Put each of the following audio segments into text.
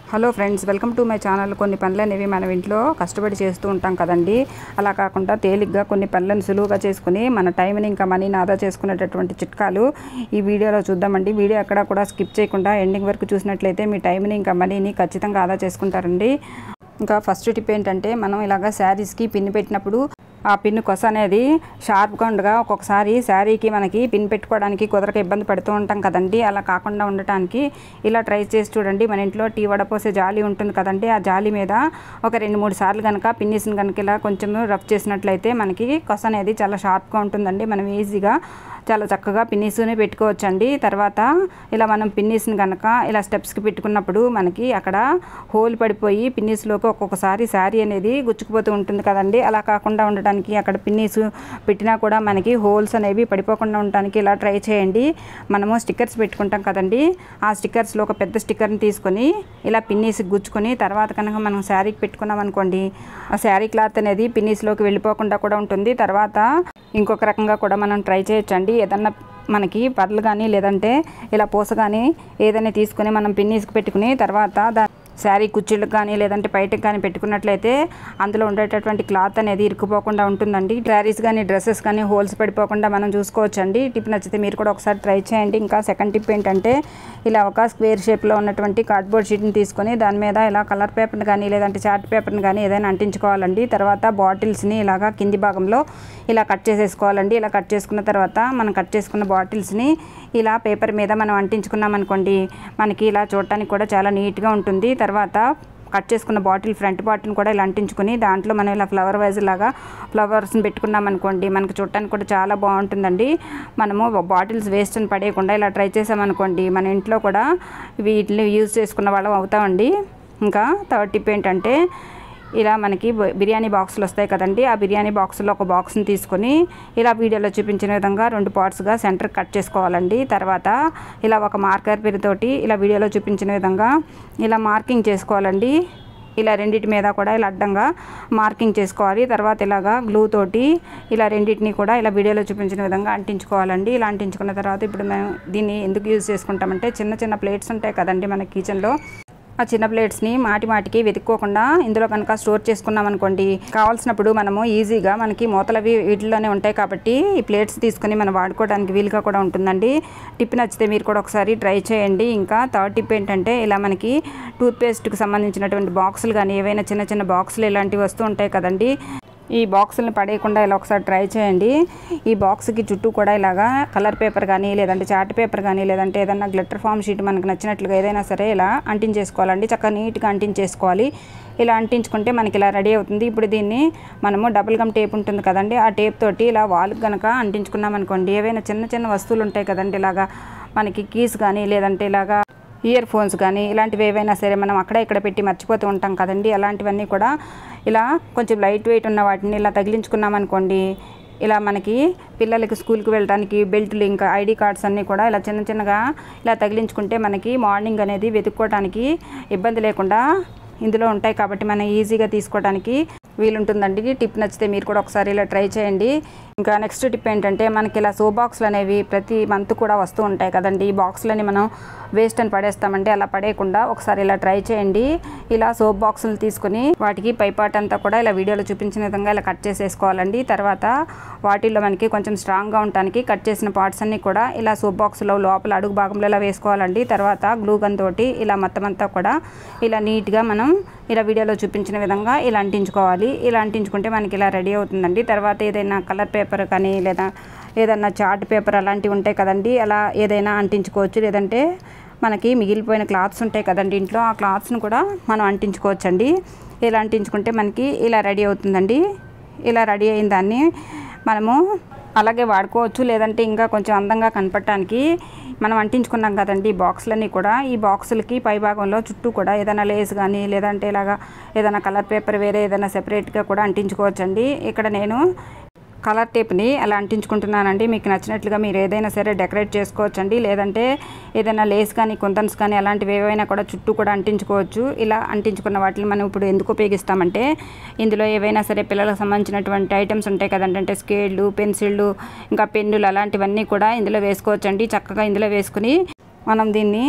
Hello friends, welcome to my channel. కొన్ని పనులనేవి మనం ఇంట్లో కష్టపడి చేస్తూ ఉంటాం కదండి. అలా కాకుండా తేలిగ్గా కొన్ని పనులను సులువుగా చేసుకుని మన టైంని ఇంకా మనీని ఆదా చేసుకునేటటువంటి చిట్కాలు ఈ వీడియోలో చూద్దామండి. వీడియో ఎక్కడా కూడా స్కిప్ చేయకుండా ఎండింగ్ వరకు చూసినట్లయితే మీ టైంని ఇంకా మనీని ఖచ్చితంగా ఆదా చేసుకుంటారండి. ఇంకా ఫస్ట్ టిప్ ఏంటంటే, మనం ఇలాగ శారీస్కి పిన్ పెట్టినప్పుడు ఆ పిన్ కొస అనేది షార్ప్గా ఉండగా ఒక్కొక్కసారి శారీకి మనకి పిన్ పెట్టుకోవడానికి కుదరక ఇబ్బంది పడుతూ ఉంటాం కదండి. అలా కాకుండా ఉండటానికి ఇలా ట్రై చేసి చూడండి. మన ఇంట్లో టీ వడపోసే జాలి ఉంటుంది కదండి, ఆ జాలి మీద ఒక 2-3 సార్లు కనుక పిన్నీస్ని కనుక ఇలా కొంచెం రఫ్ చేసినట్లయితే మనకి కొస అనేది చాలా షార్ప్గా ఉంటుందండి. మనం ఈజీగా చాలా చక్కగా పిన్నీస్ని పెట్టుకోవచ్చండి. తర్వాత ఇలా మనం పిన్నీస్ని కనుక ఇలా స్టెప్స్కి పెట్టుకున్నప్పుడు మనకి అక్కడ హోల్ పడిపోయి పిన్నీస్లోకి ఒక్కొక్కసారి శారీ అనేది గుచ్చుకుపోతూ ఉంటుంది కదండి. అలా కాకుండా ఉండటానికి అక్కడ పిన్నీస్ పెట్టినా కూడా మనకి హోల్స్ అనేవి పడిపోకుండా ఉండటానికి ఇలా ట్రై చేయండి. మనము స్టిక్కర్స్ పెట్టుకుంటాం కదండి, ఆ స్టిక్కర్స్లో ఒక పెద్ద స్టిక్కర్ని తీసుకొని ఇలా పిన్నీస్కి గుచ్చుకొని తర్వాత కనుక మనం శారీకి పెట్టుకున్నాం అనుకోండి, ఆ శారీ క్లాత్ అనేది పిన్నీస్లోకి వెళ్ళిపోకుండా కూడా ఉంటుంది. తర్వాత ఇంకొక రకంగా కూడా మనం ట్రై చేయొచ్చండి. ఏదన్నా మనకి పర్లు కానీ లేదంటే ఇలా పూస కానీ ఏదైనా తీసుకొని మనం పిన్నీస్కి పెట్టుకుని తర్వాత శారీ కుచ్చిళ్ళకి కానీ లేదంటే బయటకు కానీ పెట్టుకున్నట్లయితే అందులో ఉండేటటువంటి క్లాత్ అనేది ఇరుక్కుపోకుండా ఉంటుందండి. శారీస్ కానీ డ్రెస్సెస్ కానీ హోల్స్ పడిపోకుండా మనం చూసుకోవచ్చండి. టిప్ నచ్చితే మీరు కూడా ఒకసారి ట్రై చేయండి. ఇంకా సెకండ్ టిప్ ఏంటంటే, ఇలా ఒక స్క్వేర్ షేప్లో ఉన్నటువంటి కార్డ్బోర్డ్ షీట్ని తీసుకొని దాని మీద ఇలా కలర్ పేపర్ని కానీ లేదంటే చార్ట్ పేపర్ని కానీ ఏదైనా అంటించుకోవాలండి. తర్వాత బాటిల్స్ని ఇలాగా కింది భాగంలో ఇలా కట్ చేసేసుకోవాలండి. ఇలా కట్ చేసుకున్న తర్వాత మనం కట్ చేసుకున్న బాటిల్స్ని ఇలా పేపర్ మీద మనం అంటించుకున్నాం అనుకోండి, మనకి ఇలా చూడటానికి కూడా చాలా నీట్గా ఉంటుంది. తర్వాత కట్ చేసుకున్న బాటిల్ ఫ్రంట్ పార్ట్ని కూడా ఇలా అంటించుకొని దాంట్లో మనం ఇలా ఫ్లవర్ వైజ్ లాగా ఫ్లవర్స్ని పెట్టుకున్నాం అనుకోండి, మనకు చూడటానికి కూడా చాలా బాగుంటుందండి. మనము బాటిల్స్ వేస్ట్ అని పడేయకుండా ఇలా ట్రై చేసామనుకోండి, మన ఇంట్లో కూడా వీటిని యూజ్ చేసుకున్న వాళ్ళం అవుతామండి. ఇంకా థర్డ్ టిప్ ఏంటంటే, ఇలా మనకి బిర్యానీ బాక్సులు వస్తాయి కదండి, ఆ బిర్యానీ బాక్సులో ఒక బాక్స్ని తీసుకొని ఇలా వీడియోలో చూపించిన విధంగా 2 పార్ట్స్గా సెంటర్ కట్ చేసుకోవాలండి. తర్వాత ఇలా ఒక మార్కర్ పెన్ తోటి ఇలా వీడియోలో చూపించిన విధంగా ఇలా మార్కింగ్ చేసుకోవాలండి. ఇలా రెండింటి మీద కూడా ఇలా అడ్డంగా మార్కింగ్ చేసుకోవాలి. తర్వాత ఇలాగా గ్లూ తోటి ఇలా రెండింటిని కూడా ఇలా వీడియోలో చూపించిన విధంగా అంటించుకోవాలండి. ఇలా అంటించుకున్న తర్వాత ఇప్పుడు మేము దీన్ని ఎందుకు యూజ్ చేసుకుంటామంటే, చిన్న చిన్న ప్లేట్స్ ఉంటాయి కదండి మన కిచెన్లో, ఆ చిన్న ప్లేట్స్ని మాటికి వెతుక్కోకుండా ఇందులో కనుక స్టోర్ చేసుకున్నాం అనుకోండి, కావాల్సినప్పుడు మనము ఈజీగా మనకి మూతలవి వీటిలోనే ఉంటాయి కాబట్టి ఈ ప్లేట్స్ తీసుకొని మనం వాడుకోవడానికి వీలుగా కూడా ఉంటుందండి. టిప్ నచ్చితే మీరు కూడా ఒకసారి ట్రై చేయండి. ఇంకా థర్డ్ టిప్ ఏంటంటే, ఇలా మనకి టూత్పేస్ట్కి సంబంధించినటువంటి బాక్సులు కానీ ఏవైనా చిన్న చిన్న బాక్సులు ఇలాంటివి వస్తూ ఉంటాయి కదండి, ఈ బాక్సులను పడేయకుండా ఇలా ఒకసారి ట్రై చేయండి. ఈ బాక్స్కి చుట్టూ కూడా ఇలాగా కలర్ పేపర్ కానీ లేదంటే చార్ట్ పేపర్ కానీ లేదంటే ఏదైనా గ్లిటర్ ఫామ్ షీట్ మనకు నచ్చినట్లుగా ఏదైనా సరే ఇలా అంటించేసుకోవాలండి. చక్కగా నీట్గా అంటించేసుకోవాలి. ఇలా అంటించుకుంటే మనకి ఇలా రెడీ అవుతుంది. ఇప్పుడు దీన్ని మనము డబుల్ గమ్ టేప్ ఉంటుంది కదండి, ఆ టేప్ తోటి ఇలా వాల్కి కనుక అంటించుకున్నాం అనుకోండి, ఏవైనా చిన్న చిన్న వస్తువులు ఉంటాయి కదండి, ఇలాగా మనకి కీస్ కానీ లేదంటే ఇలాగా ఇయర్ ఫోన్స్ కానీ ఇలాంటివి ఏవైనా సరే మనం అక్కడ ఇక్కడ పెట్టి మర్చిపోతూ ఉంటాం కదండి, అలాంటివన్నీ కూడా ఇలా కొంచెం లైట్ వెయిట్ ఉన్న వాటిని ఇలా తగిలించుకున్నాం అనుకోండి, ఇలా మనకి పిల్లలకి స్కూల్కి వెళ్ళడానికి బెల్ట్లు ఇంకా ఐడి కార్డ్స్ అన్నీ కూడా ఇలా చిన్న చిన్నగా ఇలా తగిలించుకుంటే మనకి మార్నింగ్ అనేది వెతుక్కోవడానికి ఇబ్బంది లేకుండా ఇందులో ఉంటాయి కాబట్టి మనం ఈజీగా తీసుకోవడానికి వీలుంటుందండి. టిప్ నచ్చితే మీరు కూడా ఒకసారి ఇలా ట్రై చేయండి. ఇంకా నెక్స్ట్ టిప్ ఏంటంటే, మనకి ఇలా సోప్ బాక్సులు అనేవి ప్రతి మంత్ కూడా వస్తూ ఉంటాయి కదండి, ఈ బాక్సులని మనం వేస్ట్ అని పడేస్తామండి. అలా పడేయకుండా ఒకసారి ఇలా ట్రై చేయండి. ఇలా సోప్ బాక్సులు తీసుకొని వాటికి పైపాట్ అంతా కూడా ఇలా వీడియోలో చూపించిన విధంగా ఇలా కట్ చేసేసుకోవాలండి. తర్వాత వాటిల్లో మనకి కొంచెం స్ట్రాంగ్గా ఉండటానికి కట్ చేసిన పార్ట్స్ అన్నీ కూడా ఇలా సోప్ బాక్సులో లోపల అడుగు భాగంలో ఇలా వేసుకోవాలండి. తర్వాత గ్లూ గన్ తోటి ఇలా మొత్తం అంతా కూడా ఇలా నీట్గా మనం ఇలా వీడియోలో చూపించిన విధంగా ఇలా అంటించుకోవాలి. ఇలా అంటించుకుంటే మనకి ఇలా రెడీ అవుతుందండి. తర్వాత ఏదైనా కలర్ పేపర్ కానీ లేదా ఏదైనా చార్ట్ పేపర్ అలాంటివి ఉంటాయి కదండి, అలా ఏదైనా అంటించుకోవచ్చు. లేదంటే మనకి మిగిలిపోయిన క్లాత్స్ ఉంటాయి కదండి ఇంట్లో, ఆ క్లాత్స్ని కూడా మనం అంటించుకోవచ్చండి. ఇలా అంటించుకుంటే మనకి ఇలా రెడీ అవుతుందండి. ఇలా రెడీ అయిన దాన్ని మనము అలాగే వాడుకోవచ్చు. లేదంటే ఇంకా కొంచెం అందంగా కనపడటానికి మనం అంటించుకున్నాం కదండి ఈ బాక్సులన్నీ కూడా, ఈ బాక్సులకి పై భాగంలో చుట్టూ కూడా ఏదైనా లేస్ కానీ లేదంటే ఇలాగా ఏదైనా కలర్ పేపర్ వేరే ఏదైనా సెపరేట్గా కూడా అంటించుకోవచ్చండి. ఇక్కడ నేను కలర్ టేప్ని అలా అంటించుకుంటున్నానండి. మీకు నచ్చినట్లుగా మీరు ఏదైనా సరే డెకరేట్ చేసుకోవచ్చండి. లేదంటే ఏదైనా లేస్ కానీ కుందన్స్ కానీ అలాంటివి ఏవైనా కూడా చుట్టూ కూడా అంటించుకోవచ్చు. ఇలా అంటించుకున్న వాటిని మనం ఇప్పుడు ఎందుకు ఉపయోగిస్తామంటే, ఇందులో ఏవైనా సరే పిల్లలకు సంబంధించినటువంటి ఐటమ్స్ ఉంటాయి కదండి, అంటే స్కేళ్ళు, పెన్సిళ్ళు, ఇంకా పెన్నులు అలాంటివన్నీ కూడా ఇందులో వేసుకోవచ్చండి. చక్కగా ఇందులో వేసుకుని మనం దీన్ని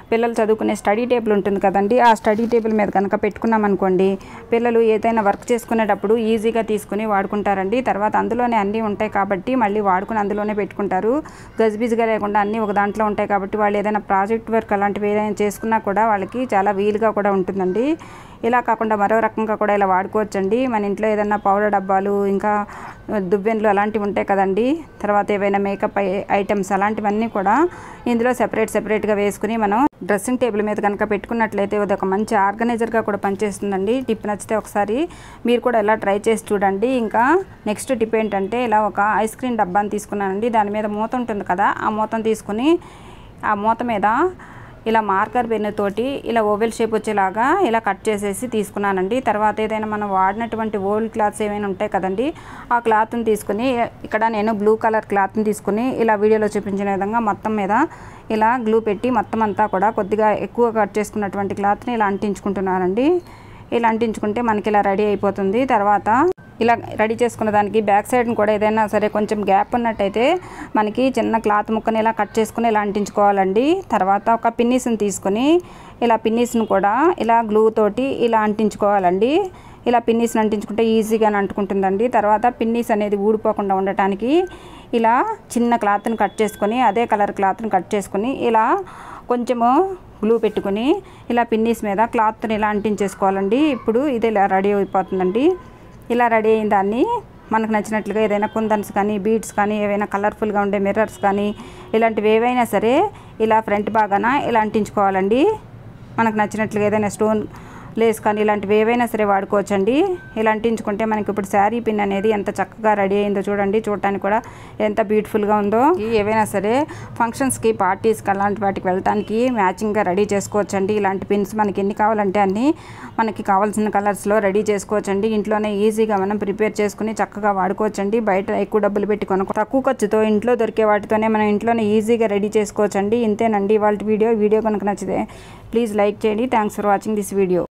పిల్లలు చదువుకునే స్టడీ టేబుల్ ఉంటుంది కదండి, ఆ స్టడీ టేబుల్ మీద కనుక పెట్టుకున్నాం అనుకోండి, పిల్లలు ఏదైనా వర్క్ చేసుకునేటప్పుడు ఈజీగా తీసుకుని వాడుకుంటారండి. తర్వాత అందులోనే అన్నీ ఉంటాయి కాబట్టి మళ్ళీ వాడుకుని అందులోనే పెట్టుకుంటారు. గజిబిజిగా లేకుండా అన్నీ ఒక దాంట్లో ఉంటాయి కాబట్టి వాళ్ళు ఏదైనా ప్రాజెక్ట్ వర్క్ అలాంటివి ఏదైనా చేసుకున్నా కూడా వాళ్ళకి చాలా వీలుగా కూడా ఉంటుందండి. ఇలా కాకుండా మరో రకంగా కూడా ఇలా వాడుకోవచ్చండి. మన ఇంట్లో ఏదైనా పౌడర్ డబ్బాలు, ఇంకా దువ్వెనలు అలాంటివి ఉంటాయి కదండి, తర్వాత ఏవైనా మేకప్ ఐటమ్స్ అలాంటివన్నీ కూడా ఇందులో సెపరేట్గా వేసుకుని మనం డ్రెస్సింగ్ టేబుల్ మీద కనుక పెట్టుకున్నట్లయితే అది ఒక మంచి ఆర్గనైజర్గా కూడా పనిచేస్తుందండి. టిప్ నచ్చితే ఒకసారి మీరు కూడా ఇలా ట్రై చేసి చూడండి. ఇంకా నెక్స్ట్ టిప్ ఏంటంటే, ఇలా ఒక ఐస్ క్రీమ్ డబ్బాని తీసుకున్నానండి. దాని మీద మూత ఉంటుంది కదా, ఆ మూతను తీసుకుని ఆ మూత మీద ఇలా మార్కర్ పెన్ను తోటి ఇలా ఓవెల్ షేప్ వచ్చేలాగా ఇలా కట్ చేసేసి తీసుకున్నానండి. తర్వాత ఏదైనా మనం వాడినటువంటి ఓల్డ్ క్లాత్స్ ఏమైనా ఉంటాయి కదండి, ఆ క్లాత్ని తీసుకుని ఇక్కడ నేను బ్లూ కలర్ క్లాత్ని తీసుకుని ఇలా వీడియోలో చూపించిన విధంగా మొత్తం మీద ఇలా గ్లూ పెట్టి మొత్తం అంతా కూడా కొద్దిగా ఎక్కువ కట్ చేసుకున్నటువంటి క్లాత్ని ఇలా అంటించుకుంటున్నానండి. ఇలా అంటించుకుంటే మనకి ఇలా రెడీ అయిపోతుంది. తర్వాత ఇలా రెడీ చేసుకున్న దానికి బ్యాక్ సైడ్ని కూడా ఏదైనా సరే కొంచెం గ్యాప్ ఉన్నట్టయితే మనకి చిన్న క్లాత్ ముక్కని ఇలా కట్ చేసుకుని ఇలా అంటించుకోవాలండి. తర్వాత ఒక పిన్నీస్ని తీసుకొని ఇలా పిన్నీస్ని కూడా ఇలా గ్లూ తోటి ఇలా అంటించుకోవాలండి. ఇలా పిన్నీస్ని అంటించుకుంటే ఈజీగా అంటుకుంటుందండి. తర్వాత పిన్నీస్ అనేది ఊడిపోకుండా ఉండటానికి ఇలా చిన్న క్లాత్ని కట్ చేసుకొని అదే కలర్ క్లాత్ని కట్ చేసుకొని ఇలా కొంచెము గ్లూ పెట్టుకుని ఇలా పిన్నీస్ మీద క్లాత్ని ఇలా అంటించేసుకోవాలండి. ఇప్పుడు ఇది ఇలా రెడీ అయిపోతుందండి. ఇలా రెడీ అయిన దాన్ని మనకు నచ్చినట్లుగా ఏదైనా కుందన్స్ కానీ, బీడ్స్ కానీ, ఏవైనా కలర్ఫుల్గా ఉండే మిర్రర్స్ కానీ ఇలాంటివి ఏవైనా సరే ఇలా ఫ్రంట్ భాగాన ఇలా అంటించుకోవాలండి. మనకు నచ్చినట్లుగా ఏదైనా స్టోన్ లేస్ కానీ ఇలాంటివి ఏవైనా సరే వాడుకోవచ్చండి. ఇలా అంటించుకుంటే మనకి ఇప్పుడు శారీ పిన్ అనేది ఎంత చక్కగా రెడీ అయిందో చూడండి. చూడటానికి కూడా ఎంత బ్యూటిఫుల్గా ఉందో. ఏవైనా సరే ఫంక్షన్స్కి, పార్టీస్కి అలాంటి వాటికి వెళ్ళటానికి మ్యాచింగ్గా రెడీ చేసుకోవచ్చండి. ఇలాంటి పిన్స్ మనకి ఎన్ని కావాలంటే అన్నీ మనకి కావాల్సిన కలర్స్లో రెడీ చేసుకోవచ్చండి. ఇంట్లోనే ఈజీగా మనం ప్రిపేర్ చేసుకుని చక్కగా వాడుకోవచ్చండి. బయట ఎక్కువ డబ్బులు పెట్టి తక్కువ ఖర్చుతో ఇంట్లో దొరికే వాటితోనే మనం ఇంట్లోనే ఈజీగా రెడీ చేసుకోవచ్చండి. ఇంతేనండి ఇవాళ వీడియో కనుక నచ్చితే ప్లీజ్ లైక్ చేయండి. Thanks for watching this video.